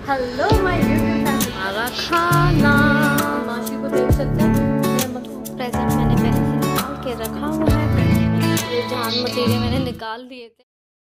Hello my YouTube family, हमारा खाना माशी को देख सकते हैं। प्रेजेंट मैंने पहले से निकाल के रखा हुआ है। ये जान मतीरे मैंने निकाल दिए थे।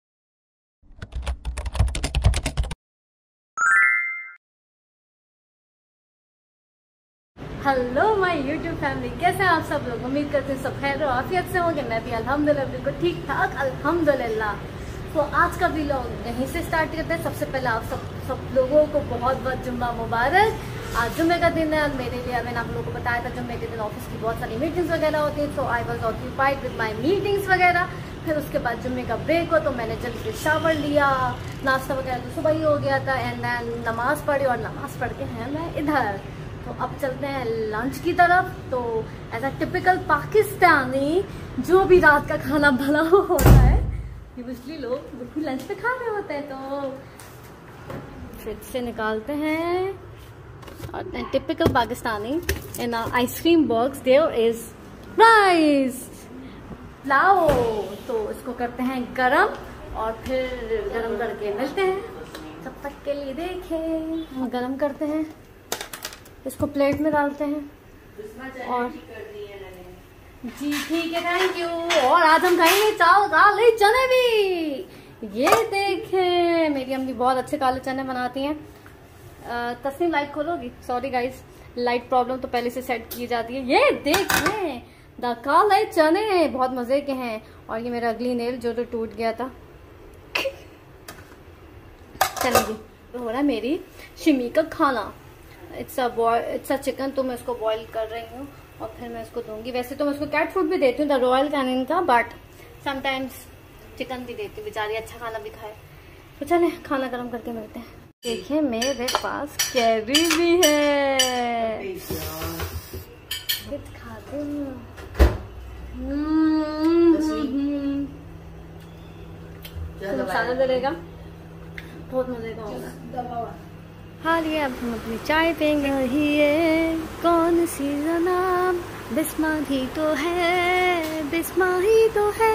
हेलो माय यूट्यूब फैमिली, कैसे हैं आप सब लोग। उम्मीद करते हैं सब खैर और आफियत से होंगे। मैं भी अल्हम्दुलिल्लाह बिल्कुल ठीक ठाक अल्हम्दुलिल्लाह। तो आज का व्लॉग यहीं से स्टार्ट करते हैं। सबसे पहले आप सब लोगों को बहुत बहुत जुम्मा मुबारक। आज जुम्मे का दिन है और मेरे लिए मैंने आप लोगों को बताया था जुम्मे के दिन ऑफिस की बहुत सारी मीटिंग्स वगैरह होती हैं। So I was occupied with my meetings वगैरह। फिर उसके बाद जुम्मे का ब्रेक हो तो मैंने जल्दी से शावर लिया, नाश्ता वगैरह तो सुबह ही हो गया था। एंड देन नमाज़ पढ़ी और नमाज़ पढ़ के हैं मैं इधर। तो अब चलते हैं लंच की तरफ। तो एज अ टिपिकल पाकिस्तानी जो भी रात का खाना बना होता है यूजली लोग बिल्कुल लंच पे खा रहे होते हैं। तो फ्रिज से निकालते हैं और typical Pakistani in ice cream box there is rice लाओ। तो इसको करते हैं गरम और फिर गरम करके मिलते हैं। तब तक के लिए देखें, हम गरम करते हैं, इसको प्लेट में डालते हैं और जी ठीक है, थैंक यू। और आज हम खाएंगे चावल काले चने भी। ये देखें, मेरी अम्मी बहुत अच्छे काले चने बनाती हैं। तस्नीम लाइट खोलोगी? सॉरी गाइस, लाइट प्रॉब्लम तो पहले से सेट की जाती है। ये देखें द काले चने बहुत मजे के हैं। और ये मेरा अगली नेल जो तो टूट गया था। चलेगी तो हो रहा है मेरी शिमी का खाना। It's a chicken. तो मैं इसको बॉईल कर रही हूँ और फिर मैं इसको दूंगी। वैसे तो मैं उसको कैट फूड भी देती हूँ, द रॉयल कैनिन का, बट समटाइम्स चिकन भी देती हूँ, बेचारी अच्छा खाना भी खाए। तो चले खाना गर्म करके मिलते हैं। देखिए मेरे पास कैरी भी है, खाते हैं। मसाला डलेगा, बहुत मजे का होगा। हाँ ये अब हम अपनी चाय पेंगे। है कौन सी जनाब, बिस्मा ही तो है, बिस्मा ही तो है।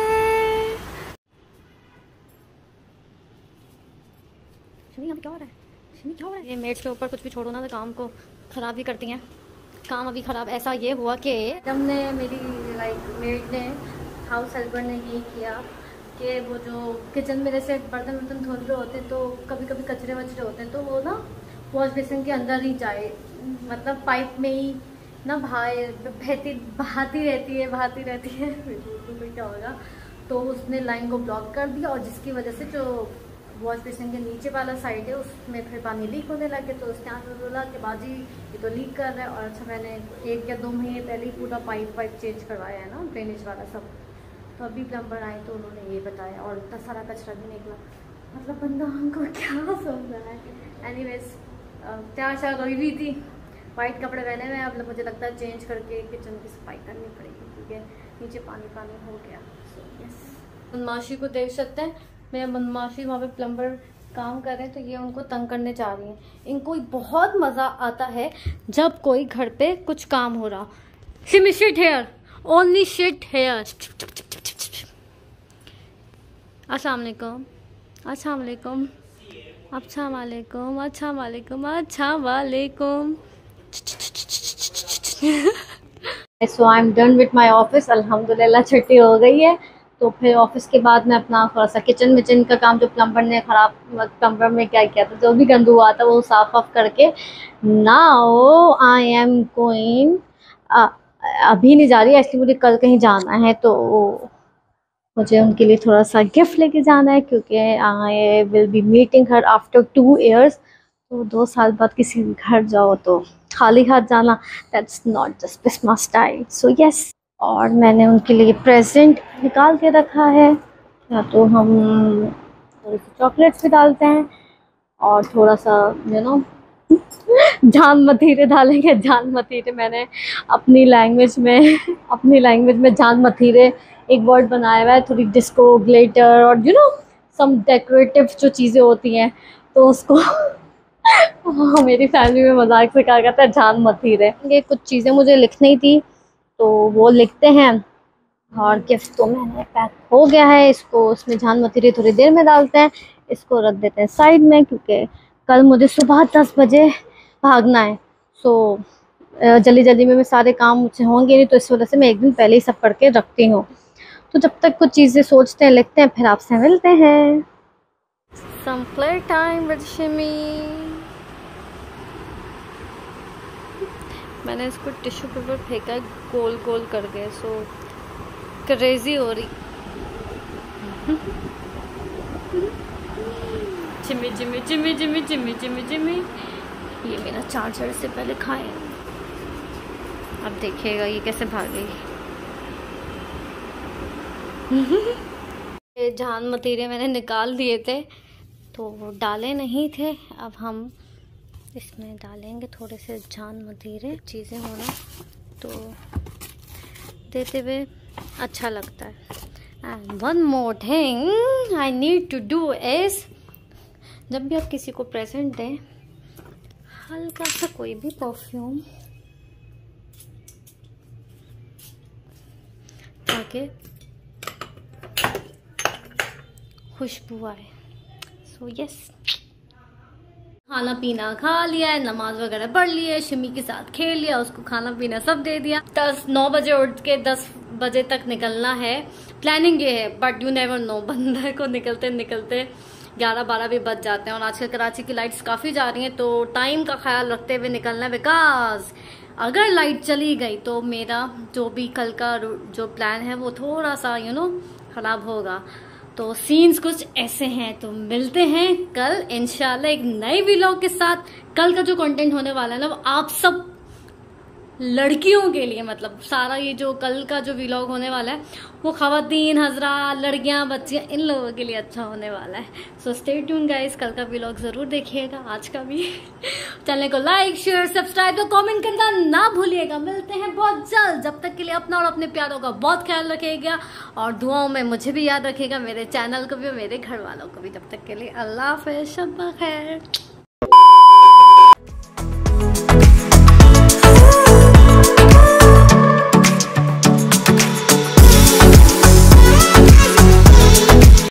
शिमी अभी क्या हो रहा है? शिमी क्या हो रहा है? ये मेड्स के ऊपर कुछ भी छोड़ो ना तो काम को खराब ही करती हैं। काम अभी खराब ऐसा ये हुआ कि हमने मेरी मेड ने, हाउस हेल्पर ने ये किया कि वो जो किचन में जैसे बर्तन वर्तन धो रहे होते हैं तो कभी कभी कचरे वचरे होते हैं तो वो ना वॉश बेसिन के अंदर ही जाए, मतलब पाइप में ही ना बहाती रहती है तो क्या होगा। तो उसने लाइन को ब्लॉक कर दिया और जिसकी वजह से जो वॉश बेसिन के नीचे वाला साइड है उसमें फिर पानी लीक होने लगे। तो उसने आके बोला कि बाजी ये तो लीक कर रहा है। और अच्छा मैंने 1 या 2 महीने पहले ही पूरा पाइप चेंज करवाया है ना, ड्रेनेज वाला सब। तो अभी प्लम्बर आए तो उन्होंने ये बताया और इतना सारा कचरा भी निकला। मतलब बंदा हमको क्या समझ रहा है। एनीवेज तैयार शायद हुई भी थी, वाइट कपड़े पहने हुए। अब मुझे लगता है चेंज करके किचन की सफाई करनी पड़ेगी क्योंकि नीचे पानी पानी हो गया। सो यस, बदमाशी को देख सकते हैं। मेरे बदमाशी वहाँ पे प्लम्बर काम कर रहे हैं तो ये उनको तंग करने जा रही हैं। इनको बहुत मज़ा आता है जब कोई घर पे कुछ काम हो रहा। Shimmy shed hair, only shed hair. अस्सलाम वालेकुम, अस्सलाम वालेकुम, अच्छा वालेकुम, अच्छा वालेकुम, अच्छा वालेकुम। So I am done with my office. अल्हम्दुलिल्लाह छुट्टी हो गई है। तो फिर ऑफिस के बाद मैं अपना थोड़ा सा किचन विचन का काम जो प्लम्बर ने क्या किया था, जो भी गंदू हुआ था वो साफ वाफ करके नाउ आई एम गोइंग। अभी नहीं जा रही एक्चुअली, मुझे कल कहीं जाना है तो मुझे उनके लिए थोड़ा सा गिफ्ट लेके जाना है क्योंकि I will be meeting her after 2 years। तो 2 साल बाद किसी घर जाओ तो खाली हाथ जाना, that's not just Bisma style. So yes, और मैंने उनके लिए प्रेजेंट निकाल के रखा है। या तो हम थोड़ी सी चॉकलेट्स भी डालते हैं और थोड़ा सा यू नो जान मतीरे डालेंगे। जान मतीरे मैंने अपनी लैंग्वेज में जान मतीरे एक वर्ड बनाया हुआ है। थोड़ी डिस्को ग्लिटर और सम डेकोरेटिव जो चीज़ें होती हैं तो उसको मेरी फैमिली में मजाक से कहा जाता है जान मतीरे। ये कुछ चीज़ें मुझे लिखनी थी तो वो लिखते हैं। और गिफ्ट तो मैंने पैक हो गया है। इसको इसमें जान मतीरे थोड़ी देर में डालते हैं, इसको रख देते हैं साइड में क्योंकि कल मुझे सुबह 10 बजे भागना है। सो जल्दी जल्दी में सारे काम मुझसे होंगे नहीं, तो इस वजह से मैं एक दिन पहले ही सब करके रखती हूँ। तो जब तक कुछ चीज़ें सोचते हैं, लिखते हैं, फिर आपसे मिलते हैं। Some play time with Shimmy। मैंने इसको टिश्यू पेपर फेंका है गोल गोल करके, सो क्रेजी हो रही। जिम्मी जिम्मी जिम्मी जिम्मी जिम्मी जिम्मी जिम्मी, ये मेरा चार्जर से पहले खाए। अब देखिएगा ये कैसे भागेगी। ये जान मतीरे मैंने निकाल दिए थे, तो वो डाले नहीं थे। अब हम इसमें डालेंगे थोड़े से जान मतीरे। चीज़ें होना तो देते हुए अच्छा लगता है। And one more thing I need to do is, जब भी आप किसी को प्रेजेंट दें, हल्का सा कोई भी परफ्यूम, ताकि खुशबू आए। सो यस, खाना पीना खा लिया है, नमाज वगैरह पढ़ ली है, शिमी के साथ खेल लिया, उसको खाना पीना सब दे दिया। 9 बजे उठ के 10 बजे तक निकलना है। प्लानिंग ये है, बट यू नेवर नो, बंदर को निकलते निकलते 11-12 भी बज जाते हैं। और आजकल कराची की लाइट्स काफ़ी जा रही हैं, तो टाइम का ख्याल रखते हुए निकलना है। बिकॉज अगर लाइट चली गई तो मेरा जो भी कल का जो प्लान है वो थोड़ा सा ख़राब होगा। तो सीन्स कुछ ऐसे हैं। तो मिलते हैं कल इंशाल्लाह एक नए व्लॉग के साथ। कल का जो कंटेंट होने वाला है ना, वो आप सब लड़कियों के लिए, मतलब सारा ये जो कल का जो व्लॉग होने वाला है वो खवातीन, हजरात, लड़कियां, बच्चियां, इन लोगों के लिए अच्छा होने वाला है। सो स्टे ट्यून गाइस, कल का व्लॉग जरूर देखिएगा, आज का भी। चैनल को लाइक, शेयर, सब्सक्राइब, तो कमेंट करना ना भूलिएगा। मिलते हैं बहुत जल्द। जब तक के लिए अपना और अपने प्यारों का बहुत ख्याल रखिएगा, और दुआओं में मुझे भी याद रखिएगा, मेरे चैनल को भी, मेरे घर वालों को भी। तब तक के लिए अल्लाह हाफ़िज़, शब ख़ैर।